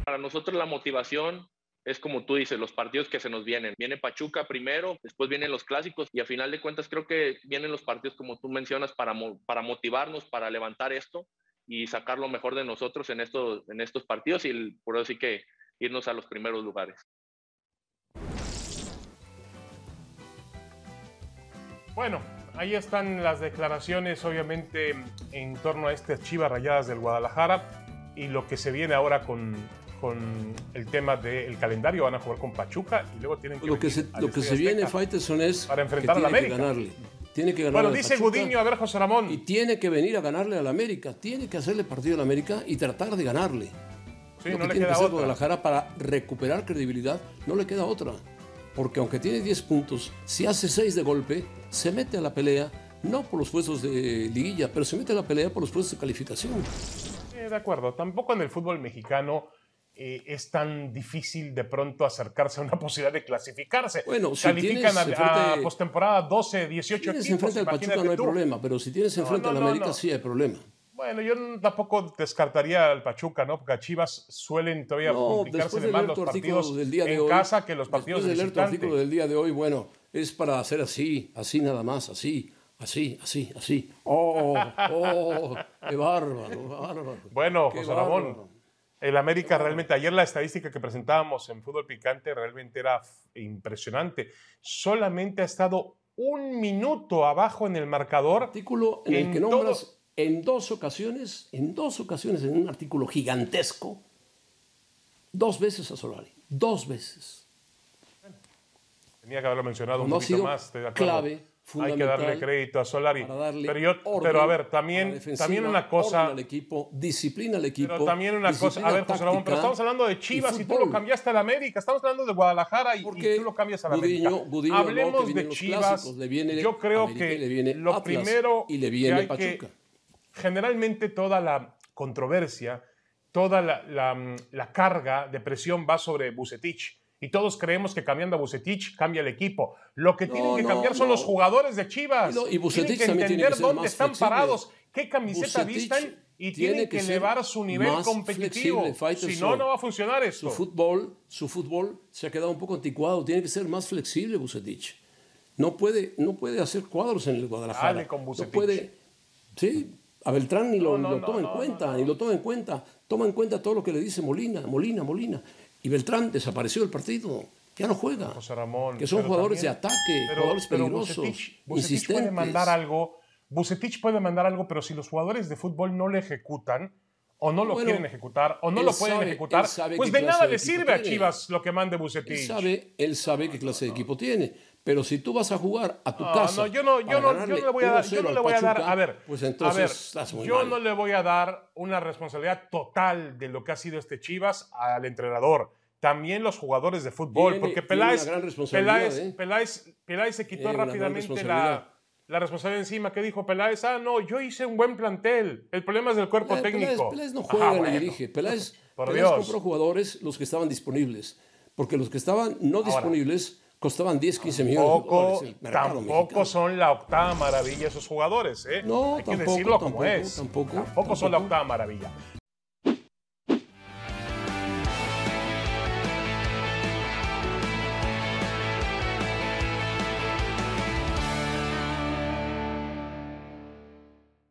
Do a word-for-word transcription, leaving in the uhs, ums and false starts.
Para nosotros la motivación es como tú dices, los partidos que se nos vienen. Viene Pachuca primero, después vienen los clásicos y a final de cuentas creo que vienen los partidos como tú mencionas para, para motivarnos, para levantar esto y sacar lo mejor de nosotros en estos, en estos partidos y por eso sí que irnos a los primeros lugares. Bueno, ahí están las declaraciones obviamente en torno a estas Chivas Rayadas del Guadalajara y lo que se viene ahora con... con el tema del calendario, van a jugar con Pachuca y luego tienen que... Lo que se, lo que se viene, Faitelson, es para enfrentar que a la tiene América. Que ganarle. Tiene que ganarle. Bueno, dice Gudiño, a ver, José Ramón. Y tiene que venir a ganarle a la América. Tiene que hacerle partido a la América y tratar de ganarle. Sí, lo no que le tiene queda que hacer otra. Guadalajara para recuperar credibilidad, no le queda otra. Porque aunque tiene diez puntos, si hace seis de golpe, se mete a la pelea, no por los puestos de liguilla, pero se mete a la pelea por los puestos de calificación. Eh, de acuerdo. Tampoco en el fútbol mexicano eh, es tan difícil de pronto acercarse a una posibilidad de clasificarse. Bueno, si califican a, enfrente, a postemporada doce, dieciocho si tienes equipos. enfrente al Pachuca no hay tú. problema, pero si tienes enfrente no, no, a la América no, no. sí hay problema. Bueno, yo tampoco descartaría al Pachuca, ¿no? Porque a Chivas suelen todavía No, complicarse después de de más leer los tu artículo partidos del día de en hoy, casa que los partidos después de de leer tu visitante. artículo del día de hoy, bueno, es para hacer así, así nada más, así, así, así, así. ¡Oh, oh! ¡Qué bárbaro, bárbaro! Bueno, Qué José Ramón, bárbaro. el América realmente, ayer la estadística que presentábamos en Fútbol Picante realmente era impresionante. Solamente ha estado un minuto abajo en el marcador. Artículo en, en el que todo... nombras en dos ocasiones, en dos ocasiones, en un artículo gigantesco, dos veces a Solari, dos veces. Tenía que haberlo mencionado un No ha poquito sido más, estoy de acuerdo. clave, Hay que fundamental darle crédito a Solari. para darle Pero, yo, orden pero a ver, a la también, defensiva, también una cosa... orden al equipo, disciplina al equipo. Pero también una cosa, disciplina a ver, José Ramón, pero táctica estamos hablando de Chivas y, tú fútbol. lo cambiaste a la América. Estamos hablando de Guadalajara y, Porque y tú lo cambias a la Gudiño, América. Gudiño habló Hablemos que de vienen los Chivas. clásicos, le viene Yo creo América que y le viene lo Atlas, primero y le que viene hay Pachuca. que, generalmente toda la controversia, toda la, la, la carga de presión va sobre Vucetich. Y todos creemos que cambiando a Vucetich cambia el equipo. Lo que No, tienen que no, cambiar son no. los jugadores de Chivas. Y, lo, y Vucetich tienen que también entender tiene que ser dónde más están flexible. parados, qué camiseta Vucetich vistan y tiene tienen que, que ser elevar su nivel más competitivo. flexible, Faitelson. Si no, no va a funcionar esto. Su fútbol, su fútbol se ha quedado un poco anticuado. Tiene que ser más flexible Vucetich. No puede, no puede hacer cuadros en el Guadalajara. Dale con Vucetich. No puede. Sí, a Beltrán ni lo, No, no, lo toma no, en no, cuenta, no, no. ni lo toma en cuenta. Toma en cuenta todo lo que le dice Molina, Molina, Molina. Y Beltrán desapareció del partido. Ya no juega. José Ramón, que son pero jugadores también- de ataque, pero- jugadores pero peligrosos, Vucetich, Vucetich insistentes. puede mandar algo, Vucetich puede mandar algo, pero si los jugadores de fútbol no lo ejecutan, o no lo Bueno, quieren ejecutar, o no él lo pueden sabe- ejecutar, él sabe pues qué de clase nada de le equipo sirve a tiene. Chivas lo que mande Él Vucetich. sabe, él sabe qué clase de equipo tiene. Pero si tú vas a jugar a tu No, casa. no, yo no, yo para no, yo ganarle no le voy a dar, yo uno cero no le al voy a dar, Pachuca, a ver, pues a entonces ver, estás muy yo mal. no le voy a dar una responsabilidad total de lo que ha sido este Chivas al entrenador. También los jugadores de fútbol, Tiene- porque tiene Peláez, una gran responsabilidad, Peláez, ¿eh? Peláez, Peláez se quitó Tiene una gran rápidamente responsabilidad. la, la responsabilidad encima. ¿Qué dijo Peláez? Ah, no, yo hice un buen plantel. El problema es del cuerpo Peláez, técnico. Peláez no Ah, juega ni bueno. dirige. Peláez, Por Peláez Dios. compró jugadores los que estaban disponibles. Porque los que estaban no disponibles costaban diez, quince millones de Tampoco, dólares. El mercado tampoco mexicano. son la octava maravilla esos jugadores, ¿eh? No, Hay que tampoco, decirlo como tampoco, es. tampoco, tampoco son la tampoco. octava maravilla.